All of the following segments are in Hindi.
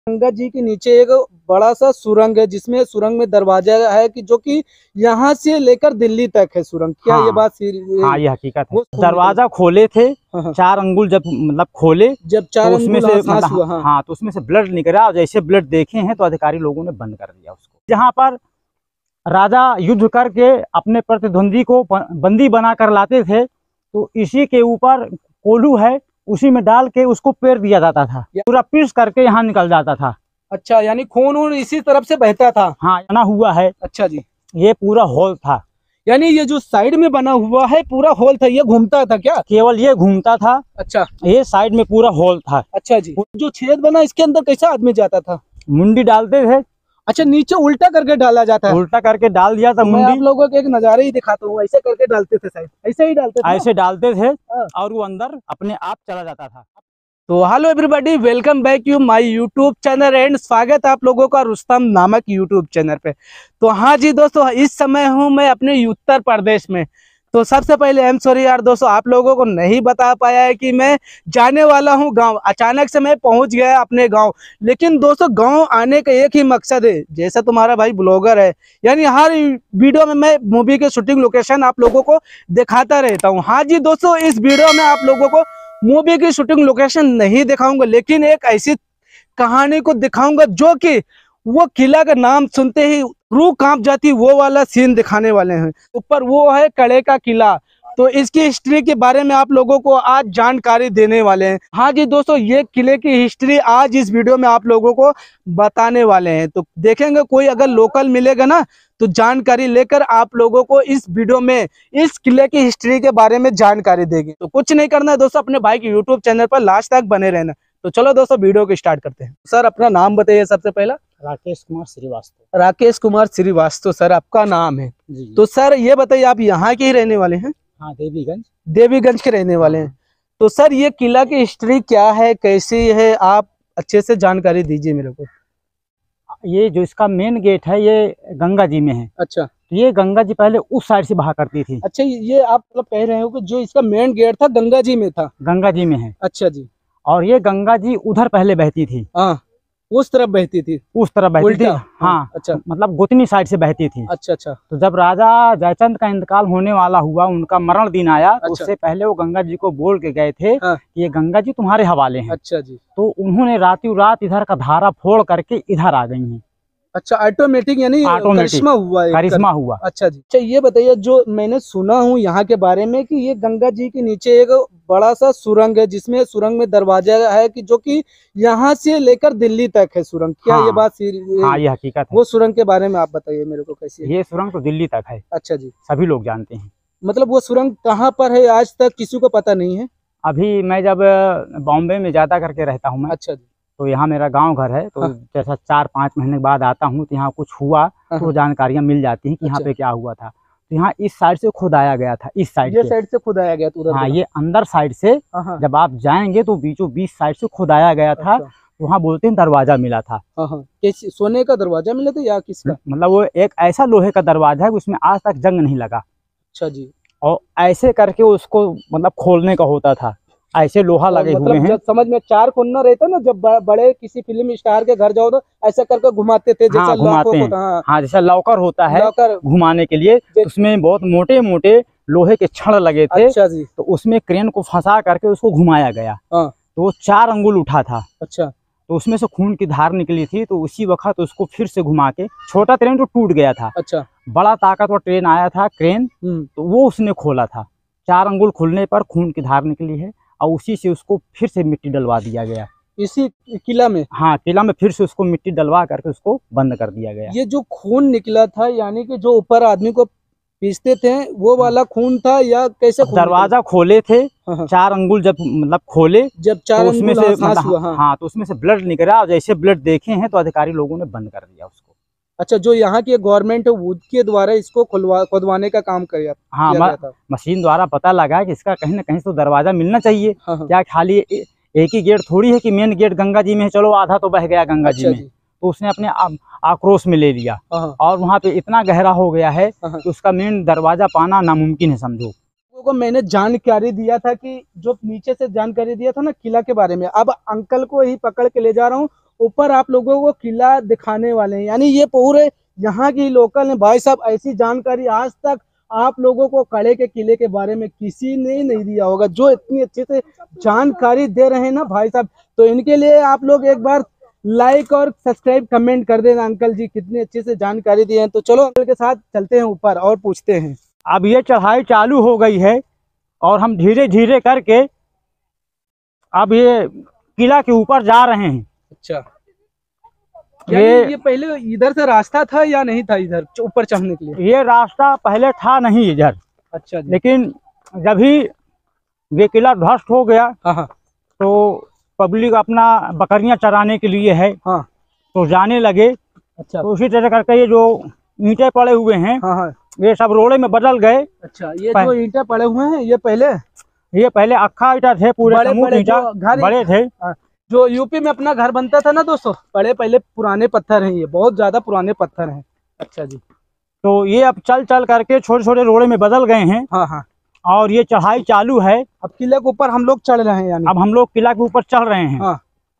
गंगा जी के नीचे एक बड़ा सा सुरंग है, जिसमें सुरंग में दरवाजा है कि जो कि यहाँ से लेकर दिल्ली तक है सुरंग। क्या ये बात हाँ, ये हकीकत है। वो दरवाजा खोले थे, हाँ। 4 अंगुल जब मतलब खोले, जब 4 तो उसमें अंगुल से सांस हुआ, हाँ। हाँ, तो उसमें से ब्लड निकला और जैसे ब्लड देखे हैं तो अधिकारी लोगों ने बंद कर दिया उसको। जहाँ पर राजा युद्ध करके अपने प्रतिद्वंदी को बंदी बना कर लाते थे, तो इसी के ऊपर कोल्हू है, उसी में डाल के उसको पेर दिया जाता था, पूरा पीस करके यहाँ निकल जाता था। अच्छा, यानी खून वून इसी तरफ से बहता था। हाँ, बना हुआ है। अच्छा जी, ये पूरा होल था, यानी ये जो साइड में बना हुआ है पूरा होल था, ये घूमता था क्या? केवल ये घूमता था। अच्छा, ये साइड में पूरा होल था। अच्छा जी। जो छेद बना इसके अंदर कैसा आदमी जाता था? मुंडी डालते थे। अच्छा, नीचे उल्टा करके डाला जाता है। उल्टा करके डाल दिया था तो मैं मुंडी। आप लोगों को एक नजारा ही दिखाता हूँ, ऐसे करके डालते थे, शायद ऐसे ही डालते थे। ऐसे डालते थे हाँ। और वो अंदर अपने आप चला जाता था। तो hello everybody, welcome back you my YouTube channel and स्वागत है आप लोगों का रुस्तम नामक यूट्यूब चैनल पे। तो हाँ जी दोस्तों, इस समय हूँ मैं अपने उत्तर प्रदेश में। तो सबसे पहले आई एम सॉरी यार दोस्तों, आप लोगों को नहीं बता पाया है कि मैं जाने वाला हूँ गांव। अचानक से मैं पहुंच गया अपने गांव। लेकिन दोस्तों, गांव आने का एक ही मकसद है, जैसा तुम्हारा भाई ब्लॉगर है, यानी हर वीडियो में मैं मूवी के शूटिंग लोकेशन आप लोगों को दिखाता रहता हूँ। हाँ जी दोस्तों, इस वीडियो में आप लोगों को मूवी की शूटिंग लोकेशन नहीं दिखाऊंगा, लेकिन एक ऐसी कहानी को दिखाऊंगा जो कि वो किला का नाम सुनते ही रूह कांप जाती, वो वाला सीन दिखाने वाले हैं। ऊपर वो है कड़े का किला। तो इसकी हिस्ट्री के बारे में आप लोगों को आज जानकारी देने वाले हैं। हाँ जी दोस्तों, ये किले की हिस्ट्री आज इस वीडियो में आप लोगों को बताने वाले हैं। तो देखेंगे कोई अगर लोकल मिलेगा ना, तो जानकारी लेकर आप लोगों को इस वीडियो में इस किले की हिस्ट्री के बारे में जानकारी देंगे। तो कुछ नहीं करना है दोस्तों, अपने भाई के यूट्यूब चैनल पर लास्ट तक बने रहना। तो चलो दोस्तों, वीडियो को स्टार्ट करते हैं। सर अपना नाम बताइए सबसे पहला। राकेश कुमार श्रीवास्तव। राकेश कुमार श्रीवास्तव सर आपका नाम है जी। तो सर ये बताइए, आप यहाँ के ही रहने वाले हैं? हाँ, देवीगंज। देवीगंज के रहने वाले हैं। तो सर ये किला की हिस्ट्री क्या है, कैसी है, आप अच्छे से जानकारी दीजिए मेरे को। ये जो इसका मेन गेट है, ये गंगा जी में है। अच्छा, तो ये गंगा जी पहले उस साइड से बहा करती थी। अच्छा, ये आप मतलब कह रहे हो कि जो इसका मेन गेट था गंगा जी में था? गंगा जी में है। अच्छा जी। और ये गंगा जी उधर पहले बहती थी। हाँ, उस तरफ बहती थी? उस तरफ बहती थी। उल्टा? हाँ, अच्छा, मतलब गोतनी साइड से बहती थी। अच्छा अच्छा। तो जब राजा जयचंद का इंतकाल होने वाला हुआ, उनका मरण दिन आया, तो अच्छा। उससे पहले वो गंगा जी को बोल के गए थे हाँ। कि ये गंगा जी तुम्हारे हवाले हैं। अच्छा जी। तो उन्होंने रातों रात इधर का धारा फोड़ करके इधर आ गई हैं। अच्छा, ऑटोमेटिक यानी करिश्मा हुआ है? करिश्मा हुआ। अच्छा जी। अच्छा, ये बताइए, जो मैंने सुना हूँ यहाँ के बारे में कि ये गंगा जी के नीचे एक बड़ा सा सुरंग है, जिसमें सुरंग में दरवाजा है कि जो कि यहाँ से लेकर दिल्ली तक है सुरंग। क्या ये बात हाँ, ये हकीकत है। वो सुरंग के बारे में आप बताइए मेरे को, कैसी है? ये सुरंग तो दिल्ली तक है। अच्छा जी। सभी लोग जानते हैं। मतलब वो सुरंग कहाँ पर है आज तक किसी को पता नहीं है? अभी मैं जब बॉम्बे में ज्यादा करके रहता हूँ मैं, अच्छा जी। तो यहाँ मेरा गांव घर है। तो जैसा 4-5 महीने के बाद आता हूँ, तो यहाँ कुछ हुआ तो जानकारियाँ मिल जाती हैं कि यहाँ पे क्या हुआ था। तो यहाँ इस साइड से खुदाया गया था, इस साइड ये साइड से खुदाया गया था? हाँ, ये अंदर साइड से जब आप जाएंगे तो बीचों बीच साइड से खुदाया गया था। वहाँ बोलते हैं दरवाजा मिला था। कैसे, सोने का दरवाजा मिला था या किसका? मतलब वो एक ऐसा लोहे का दरवाजा है उसमें आज तक जंग नहीं लगा। अच्छा जी। और ऐसे करके उसको मतलब खोलने का होता था, ऐसे लोहा लगे हुए हैं। जब समझ में 4 कोना रहता ना, जब बड़े किसी फिल्म स्टार के घर जाओ तो ऐसा करके घुमाते थे, जैसा घुमाते हैं। हाँ, जैसा लॉकर होता है घुमाने के लिए, उसमें बहुत मोटे मोटे लोहे के छड़ लगे थे। अच्छा जी। तो उसमें क्रेन को फंसा करके उसको घुमाया गया। तो वो 4 अंगुल उठा था। अच्छा। तो उसमें से खून की धार निकली थी, तो उसी वक्त उसको फिर से घुमा के, छोटा ट्रेन तो टूट गया था। अच्छा। बड़ा ताकतवर ट्रेन आया था, क्रेन, तो वो उसने खोला था। 4 अंगुल खुलने पर खून की धार निकली है और उसी से उसको फिर से मिट्टी डलवा दिया गया, इसी किला में। हाँ, किला में फिर से उसको मिट्टी डलवा करके उसको बंद कर दिया गया। ये जो खून निकला था, यानी कि जो ऊपर आदमी को पीसते थे वो वाला खून था या कैसे? दरवाजा खोले थे, 4 अंगुल जब मतलब खोले, जब 4 उसमें से हाँ, तो उसमें से ब्लड निकला और जैसे ब्लड देखे हैं तो अधिकारी लोगों ने बंद कर दिया उसको। अच्छा, जो यहाँ की गवर्नमेंट है उसके द्वारा इसको खुदवाने का काम किया? हाँ, मशीन द्वारा पता लगा कि इसका कहीं ना कहीं तो दरवाजा मिलना चाहिए। क्या खाली एक ही गेट थोड़ी है कि मेन गेट गंगा जी में है, चलो आधा तो बह गया गंगा जी में। तो उसने अपने आक्रोश में ले लिया और वहाँ पे इतना गहरा हो गया है कि उसका मेन दरवाजा पाना नामुमकिन है, समझो। को मैंने जानकारी दिया था कि जो नीचे से जानकारी दिया था ना किला के बारे में, अब अंकल को ही पकड़ के ले जा रहा हूँ, ऊपर आप लोगों को किला दिखाने वाले हैं, यानी ये पूरे यहाँ की लोकल है भाई साहब। ऐसी जानकारी आज तक आप लोगों को कड़े के किले के बारे में किसी ने नहीं दिया होगा, जो इतनी अच्छे से जानकारी दे रहे हैं ना भाई साहब। तो इनके लिए आप लोग एक बार लाइक और सब्सक्राइब कमेंट कर देना। अंकल जी कितनी अच्छे से जानकारी दिए हैं। तो चलो अंकल के साथ चलते हैं ऊपर और पूछते हैं। अब ये चढ़ाई चालू हो गई है और हम धीरे धीरे करके अब ये किला के ऊपर जा रहे हैं। अच्छा, ये पहले इधर से रास्ता था या नहीं था इधर ऊपर चढ़ने के लिए? ये रास्ता पहले था नहीं इधर। अच्छा जी। लेकिन जब ही ये किला ध्वस्त हो गया हाँ, तो पब्लिक अपना बकरियां चराने के लिए है, हाँ, तो जाने लगे। अच्छा, तो उसी तरह करके ये जो ईंटें पड़े हुए हैं, हाँ, हाँ, ये सब रोड़े में बदल गए। अच्छा, ये जो ईंटें पड़े हुए हैं ये पहले अक्खा ईंटा थे, पूरे समूह ईंटा बड़े थे। जो यूपी में अपना घर बनता था ना दोस्तों, बड़े पहले पुराने पत्थर हैं, ये बहुत ज्यादा पुराने पत्थर हैं। अच्छा जी। तो ये अब चल चल करके छोटे छोटे रोड़े में बदल गए हैं। हाँ, हाँ। और ये चढ़ाई चालू है। अब किले के ऊपर हम लोग चढ़ रहे हैं, यानी अब हम लोग किला के ऊपर चढ़ रहे हैं। हाँ।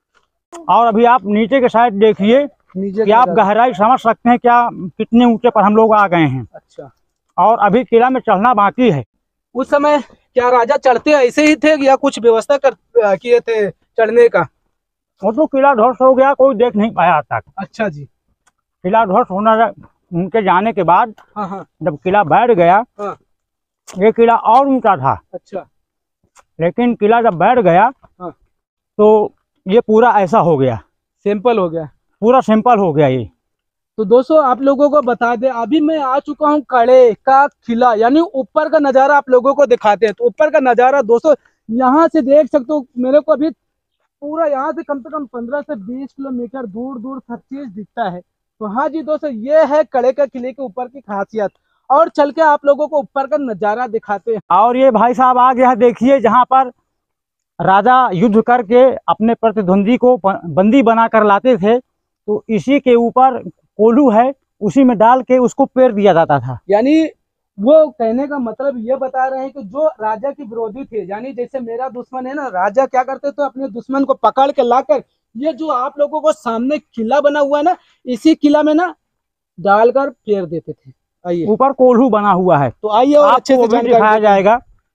और अभी आप नीचे के साइड देखिए, नीचे कि आप गहराई समझ सकते हैं क्या, कितने ऊंचे पर हम लोग आ गए हैं। अच्छा। और अभी किला में चढ़ना बाकी है। उस समय क्या राजा चढ़ते ऐसे ही थे या कुछ व्यवस्था किए थे चढ़ने का? वो तो किला ध्वस्त हो गया, कोई देख नहीं पाया आज तक। अच्छा जी। किला ध्वस्त होना उनके जाने के बाद, हाँ, हाँ, जब किला बैठ गया, हाँ, ये किला और ऊंचा था। अच्छा। लेकिन किला जब बैठ गया, हाँ, तो ये पूरा ऐसा हो गया, सिंपल हो गया, पूरा सिंपल हो गया ये। तो दोस्तों आप लोगों को बता दें, अभी मैं आ चुका हूँ कड़े का किला, यानी ऊपर का नज़ारा आप लोगों को दिखाते हैं। तो ऊपर का नज़ारा दोस्तों यहाँ से देख सकते हो, मेरे को अभी पूरा यहाँ से कम 15 से 20 किलोमीटर दूर दूर सब चीज दिखता है। तो हाँ जी दोस्तों, ये है कड़े का किले के ऊपर की खासियत। और चल के आप लोगों को ऊपर का नज़ारा दिखाते हैं। और ये भाई साहब आ गया, देखिए, जहाँ पर राजा युद्ध करके अपने प्रतिद्वंदी को बंदी बना कर लाते थे, तो इसी के ऊपर कोल्हू है, उसी में डाल के उसको पेर दिया जाता था। यानी वो कहने का मतलब ये बता रहे हैं कि जो राजा के विरोधी थे, यानी जैसे मेरा दुश्मन है ना, राजा क्या करते थे, अपने दुश्मन को पकड़ के लाकर ये जो आप लोगों को सामने किला बना हुआ है ना, इसी किला में ना डालकर फेर देते थे। आइए, ऊपर कोल्हू बना हुआ है, तो आइए और अच्छे से दिखाया जाएगा।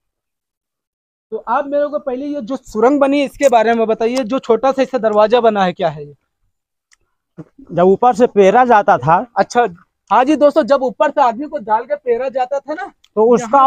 तो आप मेरे को पहले ये जो सुरंग बनी इसके बारे में बताइए। जो छोटा सा इससे दरवाजा बना है, क्या है ये? जब ऊपर से पेरा जाता था, अच्छा, हाँ जी दोस्तों, जब ऊपर से आदमी को डाल के पेरा जाता था ना, तो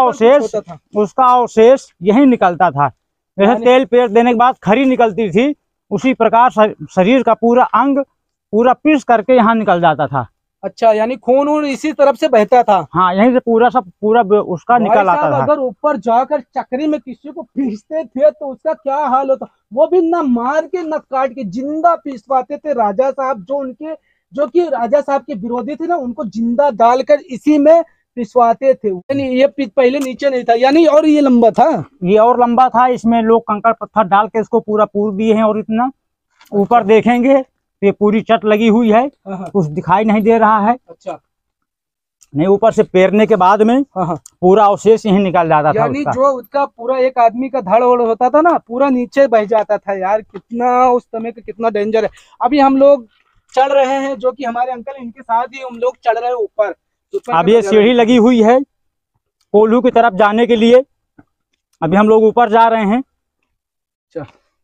उसका अवशेष यही निकलता था। जैसे तेल पेर देने के बाद खरी निकलती थी, उसी प्रकार शरीर का पूरा अंग पूरा पीस करके यहाँ निकल जाता था। अच्छा, यानी खून इसी तरफ से बहता था। हाँ, यहीं से पूरा उसका निकल आता था। अगर ऊपर जाकर चक्री में किसी को पीसते थे तो उसका क्या हाल होता, वो भी न मार के न काट के जिंदा पीसवाते थे राजा साहब। जो कि राजा साहब के विरोधी थे ना, उनको जिंदा डालकर इसी में पिसवाते थे। यानी ये पहले नीचे नहीं था, यानी और ये लंबा था, ये और लंबा था। इसमें लोग कंकड़ पत्थर डाल के इसको पूरा पूर दिए हैं। और इतना ऊपर देखेंगे ये पूरी चट लगी हुई है, कुछ दिखाई नहीं दे रहा है। अच्छा, नहीं, ऊपर से पेरने के बाद में पूरा अवशेष यही निकल जाता था। यानी जो उसका पूरा एक आदमी का धड़ ओड़ होता था ना, पूरा नीचे बह जाता था। यार कितना उस समय का कितना डेंजर है। अभी हम लोग चढ़ रहे हैं, जो कि हमारे अंकल इनके साथ ही हम लोग चढ़ रहे हैं ऊपर। अब ये सीढ़ी लगी हुई है कोल्हू की तरफ जाने के लिए। अभी हम लोग ऊपर जा रहे हैं। अच्छा,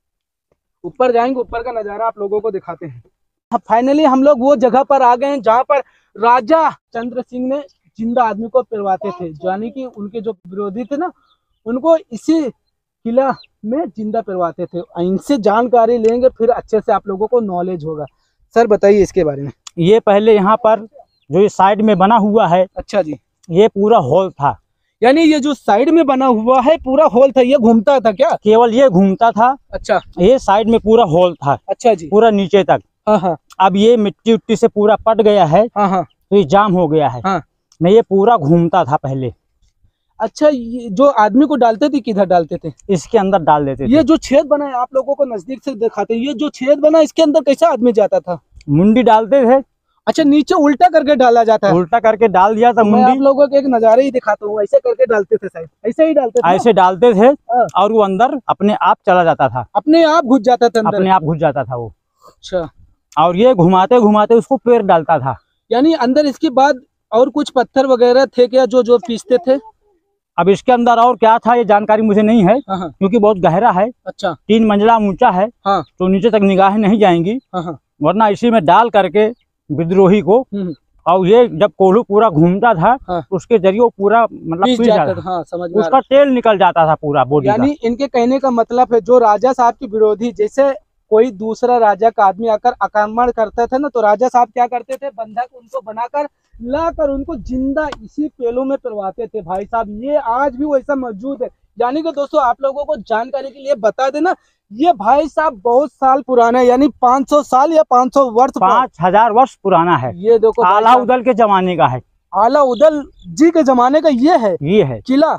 ऊपर जाएंगे, ऊपर का नजारा आप लोगों को दिखाते हैं। फाइनली हम लोग वो जगह पर आ गए हैं जहाँ पर राजा चंद्र सिंह ने जिंदा आदमी को पिरवाते थे, यानी कि उनके जो विरोधी थे ना, उनको इसी किला में जिंदा पिरवाते थे। इनसे जानकारी लेंगे, फिर अच्छे से आप लोगों को नॉलेज होगा। सर बताइए इसके बारे में। ये पहले यहाँ पर जो ये साइड में बना हुआ है, अच्छा जी, ये पूरा हॉल था। यानी ये जो साइड में बना हुआ है पूरा हॉल था, ये घूमता था क्या? केवल ये घूमता था। अच्छा, ये साइड में पूरा हॉल था। अच्छा जी, पूरा नीचे तक। हाँ। अब ये मिट्टी उट्टी से पूरा पट गया है। हाँ। तो ये जाम हो गया है। हाँ। नहीं, ये पूरा घूमता था पहले। अच्छा, ये जो आदमी को डालते थे किधर डालते थे? इसके अंदर डाल देते थे। ये जो छेद बना है आप लोगों को नजदीक से दिखाते हैं, ये जो छेद बना इसके अंदर कैसा आदमी जाता था? मुंडी डालते थे। अच्छा, नीचे उल्टा करके डाला जाता है? उल्टा करके डाल दिया था मुंडी। मैं आप लोगों को एक नजारा ही दिखाता हूँ, ऐसे करके डालते थे शायद, ऐसे ही डालते थे। ऐसे डालते थे और वो अंदर अपने आप चला जाता था, अपने आप घुस जाता था अंदर, अपने आप घुस जाता था वो। अच्छा, और ये घुमाते घुमाते उसको पेड़ डालता था। यानी अंदर इसके बाद और कुछ पत्थर वगैरह थे क्या जो जो पीसते थे? अब इसके अंदर और क्या था ये जानकारी मुझे नहीं है, हाँ। क्योंकि बहुत गहरा है। अच्छा। 3 मंजिला ऊंचा है। हाँ। तो नीचे तक निगाहें नहीं जाएंगी। हाँ। वरना इसी में डाल करके विद्रोही को, और ये जब कोल्हू पूरा घूमता था, हाँ। उसके जरिए वो पूरा मतलब पीस पीस जाता था। हाँ, समझ में आ उसका तेल निकल जाता था पूरा बॉडी का। यानी इनके कहने का मतलब है जो राजा साहब के विरोधी, जैसे कोई दूसरा राजा का आदमी आकर आक्रमण करता था ना, तो राजा साहब क्या करते थे, बंधक उनको बनाकर लाकर उनको जिंदा इसी पेड़ों में पिलवाते थे भाई साहब। ये आज भी वैसा मौजूद है। यानी कि दोस्तों आप लोगों को जानकारी के लिए बता देना, ये भाई साहब बहुत साल पुराना है, यानी 500 साल या 500 वर्ष 5000 वर्ष पुराना है। ये देखो आला उदल के जमाने का है। आला उदल जी के जमाने का ये है किला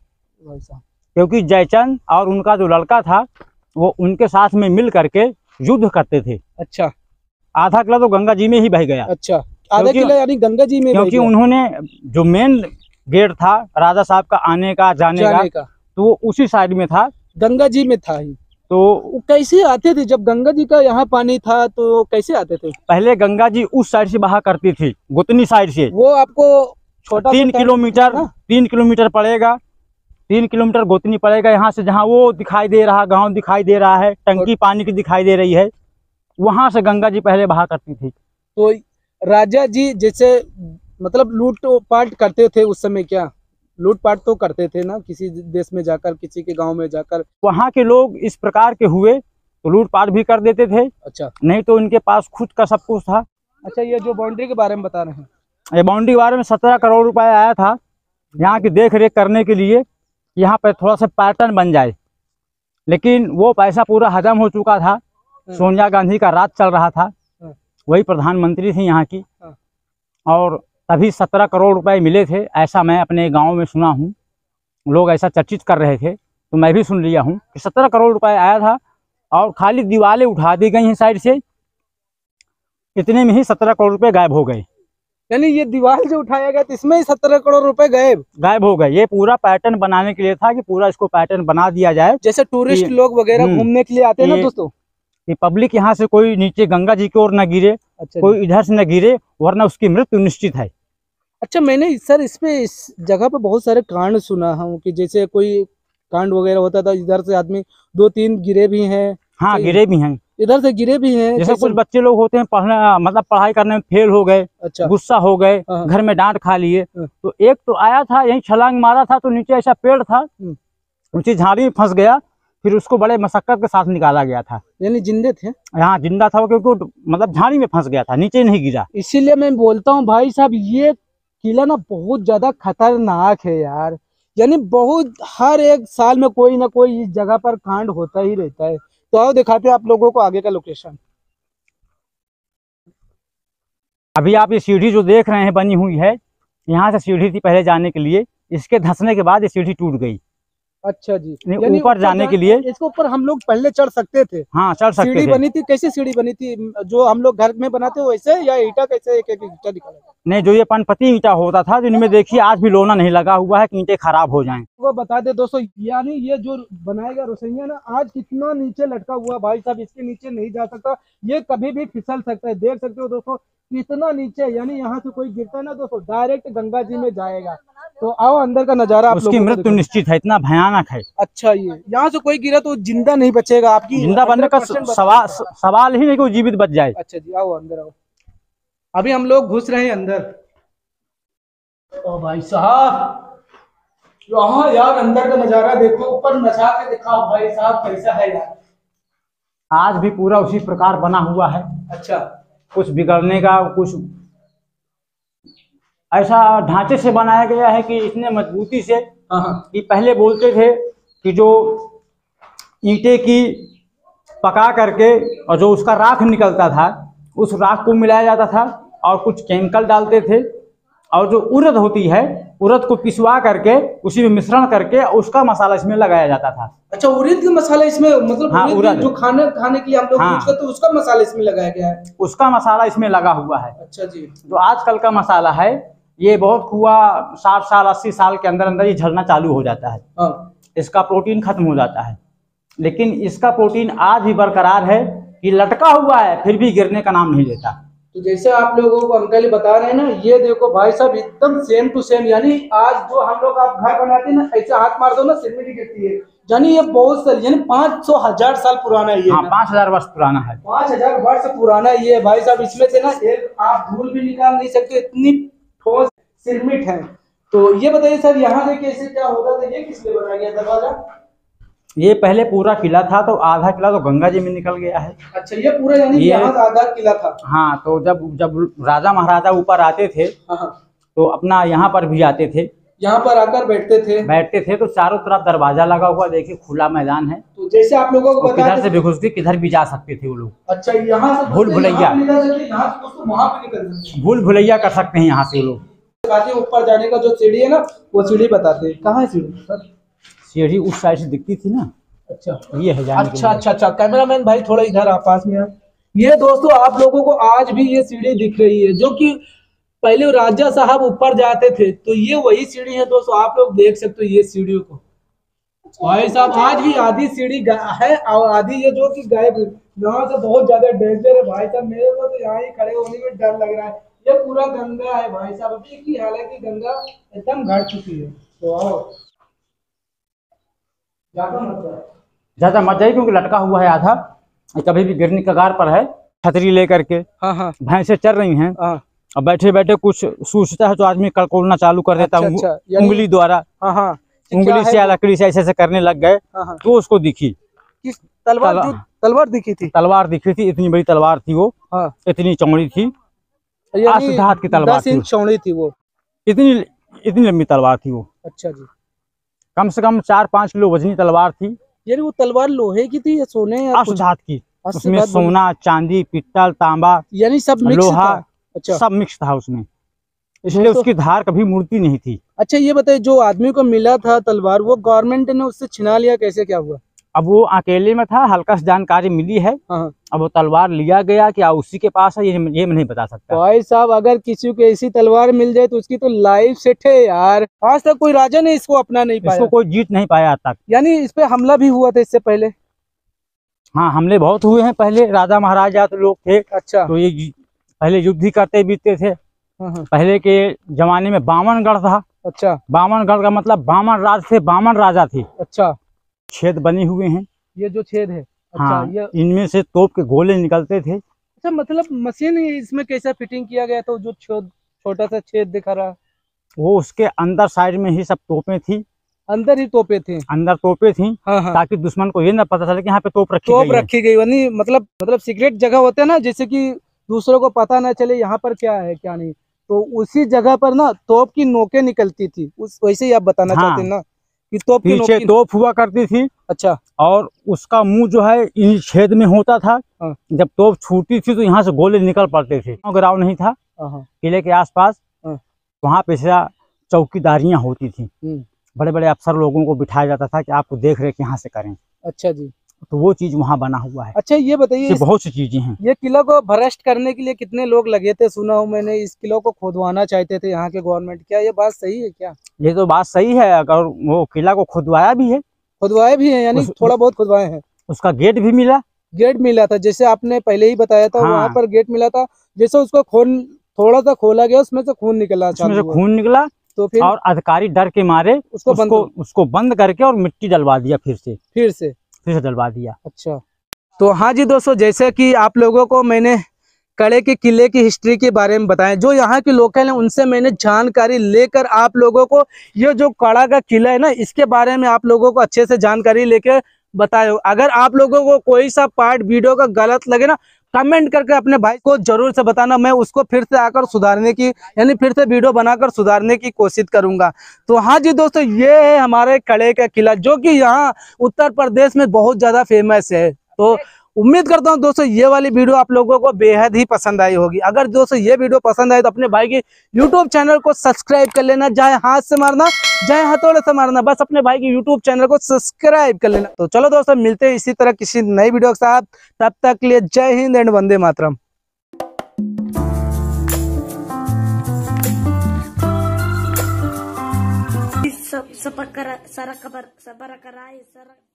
भाई साहब। क्योंकि जयचंद और उनका जो लड़का था वो उनके साथ में मिल करके युद्ध करते थे। अच्छा। आधा किला तो गंगा जी में ही बह गया। अच्छा, आधा किला यानी गंगा जी में, क्योंकि उन्होंने जो मेन गेट था राजा साहब का आने का जाने का, तो वो उसी साइड में था, गंगा जी में था ही। तो कैसे आते थे जब गंगा जी का यहाँ पानी था, तो कैसे आते थे? पहले गंगा जी उस साइड से बहा करती थी, गोतनी साइड से। वो आपको छोटा 3 किलोमीटर पड़ेगा, 3 किलोमीटर गोतनी पड़ेगा यहाँ से। जहाँ वो दिखाई दे रहा गांव दिखाई दे रहा है, टंकी पानी की दिखाई दे रही है, वहां से गंगा जी पहले बहा करती थी। तो राजा जी जैसे मतलब लूटपाट करते थे उस समय, क्या लूटपाट तो करते थे ना किसी देश में जाकर, किसी के गांव में जाकर? वहाँ के लोग इस प्रकार के हुए तो लूटपाट भी कर देते थे। अच्छा। नहीं तो इनके पास खुद का सब कुछ था। अच्छा, ये जो बाउंड्री के बारे में बता रहे हैं, ये बाउंड्री के बारे में 17 करोड़ रुपए आया था यहाँ की देख रेख करने के लिए, यहाँ पर थोड़ा सा पैटर्न बन जाए। लेकिन वो पैसा पूरा हजम हो चुका था। सोनिया गांधी का राज चल रहा था, वही प्रधानमंत्री थी यहाँ की, और तभी 17 करोड़ रुपए मिले थे, ऐसा मैं अपने गांव में सुना हूँ। लोग ऐसा चर्चित कर रहे थे, तो मैं भी सुन लिया हूँ कि 17 करोड़ रुपए आया था, और खाली दीवारें उठा दी गई हैं साइड से। इतने में ही 17 करोड़ रुपए गायब हो गए। यानी ये दीवार जो उठाया गया इसमें ही 17 करोड़ रुपए गायब हो गए। ये पूरा पैटर्न बनाने के लिए था कि पूरा इसको पैटर्न बना दिया जाए, जैसे टूरिस्ट लोग वगैरह घूमने के लिए आते हैं ना दोस्तों, कि पब्लिक यहाँ से कोई नीचे गंगा जी की ओर न गिरे। अच्छा, कोई इधर से न गिरे, वरना उसकी मृत्यु निश्चित है। अच्छा, मैंने सर इस जगह पे बहुत सारे कांड सुना हूँ कि जैसे कोई कांड वगैरह होता था, इधर से आदमी 2-3 गिरे भी हैं। हाँ, गिरे भी हैं, इधर से गिरे भी हैं। जैसे कुछ बच्चे लोग होते हैं पढ़ना मतलब पढ़ाई करने में फेल हो गए। अच्छा। गुस्सा हो गए, घर में डांट खा लिए। तो एक तो आया था यही छलांग मारा था, तो नीचे ऐसा पेड़ था, ऊंची झाड़ी में फंस गया, फिर उसको बड़े मशक्कत के साथ निकाला गया था। यानी जिंदे थे? हाँ, जिंदा था वो, क्योंकि मतलब झाड़ी में फंस गया था, नीचे नहीं गिरा। इसीलिए मैं बोलता हूँ भाई साहब, ये किला ना बहुत ज्यादा खतरनाक है यार। यानी बहुत हर एक साल में कोई ना कोई इस जगह पर कांड होता ही रहता है। तो आओ दिखाते हैं आप लोगों को आगे का लोकेशन। अभी आप ये सीढ़ी जो देख रहे हैं बनी हुई है, यहाँ से सीढ़ी थी पहले जाने के लिए, इसके धंसने के बाद ये सीढ़ी टूट गई। अच्छा जी, ऊपर जाने के लिए इसके ऊपर हम लोग पहले चढ़ सकते थे? हाँ, चढ़ सकते थे। सीढ़ी बनी थी, कैसे सीढ़ी बनी थी? जो हम लोग घर में बनाते वैसे, या ईटा कैसे एक एक ईटा निकाला? नहीं, जो ये पनपति ईटा होता था, जिनमें देखिए आज भी लोना नहीं लगा हुआ है कि ईंटें खराब हो जाएं। वो बता दे दोस्तों, यानी ये जो बनाया गया रसोईया ना आज कितना नीचे लटका हुआ भाई साहब, इसके नीचे नहीं जा सकता, ये कभी भी फिसल सकता है। देख सकते हो दोस्तों कितना नीचे, यानी यहाँ से कोई गिरता है ना दोस्तों डायरेक्ट गंगा जी में जाएगा। तो आओ अंदर का नजारा। उसकी मृत्यु निश्चित है, इतना भयानक है। अच्छा, ये यहाँ से कोई गिरा तो जिंदा नहीं बचेगा, आपकी जिंदा बनने का सवाल ही नहीं कि वो जीवित बच जाए। अच्छा जी, आओ अंदर आओ। अभी हम लोग घुस रहे हैं अंदर। ओ भाई साहब, यहाँ यार अंदर का नजारा देखो, ऊपर नचा के दिखाओ भाई साहब कैसा है यार। आज भी पूरा उसी प्रकार बना हुआ है। अच्छा, कुछ बिगड़ने का, कुछ ऐसा ढांचे से बनाया गया है कि इतने मजबूती से कि पहले बोलते थे कि जो ईंटे की पका करके और जो उसका राख निकलता था, उस राख को मिलाया जाता था और कुछ केमिकल डालते थे, और जो उड़द होती है, उड़द को पिसवा करके उसी में मिश्रण करके उसका मसाला इसमें लगाया जाता था। अच्छा, उड़द का मसाला इसमें, मतलब हाँ, उड़द जो खाने के लिए हम लोग यूज करते हैं, उसका मसाला इसमें लगाया गया है? उसका मसाला इसमें लगा हुआ है। अच्छा जी। जो आजकल का मसाला है, ये बहुत हुआ 60 साल 80 साल के अंदर अंदर ये झड़ना चालू हो जाता है। इसका प्रोटीन खत्म हो जाता है, लेकिन इसका प्रोटीन आज भी बरकरार है। कि लटका हुआ है फिर भी गिरने का नाम नहीं लेता। तो जैसे आप लोगों को अंकल ही बता रहे हैं ना, ये देखो भाई साहब एकदम सेम टू सेम, यानी आज जो हम लोग आप घर बनाते हैं ना, ऐसे हाथ मार दो ना सिर में नहीं गिरती है, यानी ये बहुत साल यानी 500,000 साल पुराना है ये। हाँ, 5000 वर्ष पुराना है। 5000 वर्ष पुराना ये है भाई साहब। इसमें से ना एक आप धूल भी निकाल नहीं सकते, इतनी ठोस सिरमिट है। तो ये बताइए सर, यहाँ से कैसे क्या होता था, ये किसने बनाया गया दरवाजा? ये पहले पूरा किला था, तो आधा किला तो गंगा जी में निकल गया है। अच्छा, ये पूरा यानी यहाँ का आधा किला था। हाँ, तो जब राजा महाराजा ऊपर आते थे, हाँ, तो अपना यहाँ पर भी आते थे, यहाँ पर आकर बैठते थे। तो चारों तरफ दरवाजा लगा हुआ, देखिए खुला मैदान है। तो जैसे आप लोगों को बता किधर से भी घुस के किधर भी जा सकते थे वो लोग। अच्छा, यहाँ से भूल भुलैया वहाँ पे निकल सकते, भूल भुलैया कर सकते हैं यहाँ से वो लोग। ऊपर जाने का जो सीढ़ी है ना, वो सीढ़ी बताते हैं। कहाँ है सीढ़ी सर? सीढ़ी उस साइड से दिखती थी ना। अच्छा, ये है जाने के लिए। अच्छा, कैमरामैन भाई थोड़ा इधर आप पास में। ये दोस्तों आप लोगों को आज भी ये सीढ़ी दिख रही है, जो कि पहले राजा साहब ऊपर जाते थे, तो ये वही सीढ़ी है दोस्तों। आप लोग देख सकते हो ये सीढ़ियों को भाई साहब, आज भी आधी सीढ़ी है और आधी ये जो कि गायब है। यहाँ से बहुत ज्यादा डेंजर है भाई साहब, मेरे को तो यहाँ ही खड़े होने में डर लग रहा है। ये पूरा गंगा है भाई साहब, अभी की हालांकि गंगा एकदम घट चुकी है। तो आओ, ज्यादा मत जाइए क्योंकि लटका हुआ है आधा, कभी भी गिरने के कगार पर है। छतरी लेकर के हाँ, भैंसे चल रही हैं। अब बैठे बैठे कुछ सूझता है तो आदमी कड़कोड़ना चालू कर देता। उंगली द्वारा, हाँ, उंगली से या लकड़ी से ऐसे करने लग गए, तो उसको दिखी तलवार दिखी थी। तलवार दिखी थी, इतनी बड़ी तलवार थी वो। इतनी चौड़ी थी, 8 हाथ की तलवार 10 इंच चौड़ी थी वो। इतनी लंबी तलवार थी वो। अच्छा जी, कम से कम 4-5 किलो वजनी तलवार थी। यानी वो तलवार लोहे की थी या सोने या कुछ? धात की, उसमें सोना, चांदी, पित्तल, तांबा, यानी सब मिक्स लोहा था। अच्छा, सब मिक्स था उसमें, इसलिए उसकी धार कभी मुड़ती नहीं थी। अच्छा, ये बताइए जो आदमी को मिला था तलवार, वो गवर्नमेंट ने उससे छिना लिया, कैसे क्या हुआ? अब वो अकेले में था, हल्का सी जानकारी मिली है। अब वो तलवार लिया गया क्या उसी के पास है, ये मैं नहीं बता सकता। भाई साहब, अगर किसी को ऐसी तलवार मिल जाए तो उसकी तो लाइफ सेट है यार। आज तक कोई राजा ने इसको अपना नहीं पाया, इसको कोई जीत नहीं पाया आज तक। यानी इस पे हमला भी हुआ था इससे पहले? हाँ, हमले बहुत हुए हैं पहले, राजा महाराजा तो लोग थे। अच्छा, तो ये पहले युद्ध ही करते बीतते थे। पहले के जमाने में बामनगढ़ था। अच्छा, बामनगढ़ का मतलब बामन राज थे, बामन राजा थे। अच्छा, छेद बने हुए हैं, ये जो छेद है। अच्छा, हाँ, इनमें से तोप के गोले निकलते थे। अच्छा, मतलब मशीन इसमें कैसा फिटिंग किया गया था? जो छोटा सा छेद दिखा रहा, वो उसके अंदर साइड में ही सब तोपें थी। अंदर ही तोपे थे? अंदर तोपे थी। हाँ। ताकि दुश्मन को ये ना पता चले कि यहाँ पे तोप रखी गई। मतलब सीक्रेट जगह होते हैं ना, जैसे कि दूसरों को पता ना चले यहाँ पर क्या है क्या नहीं, तो उसी जगह पर ना तोप की नोकें निकलती थी। वैसे ही आप बताना चाहते हैं ना कि तोप की पीछे तोप हुआ करती थी। अच्छा, और उसका मुंह जो है इन छेद में होता था। जब तोप छूटी थी तो यहाँ से गोले निकल पड़ते थे। गिराव नहीं था किले के आसपास, वहाँ पे चौकीदारियां होती थी। बड़े बड़े अफसर लोगों को बिठाया जाता था कि आपको देख रेख यहाँ से करें। अच्छा जी, तो वो चीज वहाँ बना हुआ है। अच्छा, ये बताइए, बहुत सी चीजें हैं। ये किला को भ्रष्ट करने के लिए कितने लोग लगे थे? सुना हूँ मैंने इस किला को खुदवाना चाहते थे यहाँ के गवर्नमेंट, क्या ये बात सही है क्या? ये तो बात सही है, अगर वो किला को खुदवाया भी है, यानी थोड़ा बहुत खुदवाए हैं। उसका गेट भी मिला था, जैसे आपने पहले ही बताया था। हाँ। वहाँ पर गेट मिला था, जैसे उसको थोड़ा सा खोला गया, उसमें से खून निकला, तो फिर और अधिकारी डर के मारे उसको बंद करके और मिट्टी डलवा दिया, फिर से डलवा दिया। अच्छा, तो हाँ जी दोस्तों, जैसे कि आप लोगों को मैंने कड़े के किले की हिस्ट्री के बारे में बताया, जो यहाँ के लोकल हैं उनसे मैंने जानकारी लेकर आप लोगों को ये जो कड़ा का किला है ना, इसके बारे में आप लोगों को अच्छे से जानकारी लेकर बताया। अगर आप लोगों को कोई सा पार्ट वीडियो का गलत लगे ना, कमेंट करके अपने भाई को जरूर से बताना, मैं उसको फिर से आकर सुधारने की, यानी फिर से वीडियो बनाकर सुधारने की कोशिश करूंगा। तो हाँ जी दोस्तों, ये है हमारे कड़े का किला, जो कि यहाँ उत्तर प्रदेश में बहुत ज्यादा फेमस है। तो उम्मीद करता हूँ दोस्तों ये वाली वीडियो आप लोगों को बेहद ही पसंद आई होगी। अगर दोस्तों ये वीडियो पसंद आए तो अपने भाई के YouTube चैनल को सब्सक्राइब कर लेना, चाहे हाथ से मारना चाहे हथौड़े से मारना, बस अपने भाई के YouTube चैनल को सब्सक्राइब कर लेना। तो चलो दोस्तों, मिलते हैं इसी तरह किसी नई वीडियो के साथ, तब तक के लिए जय हिंद एंड वंदे मातरम। सब सारा खबर सब कराए सारा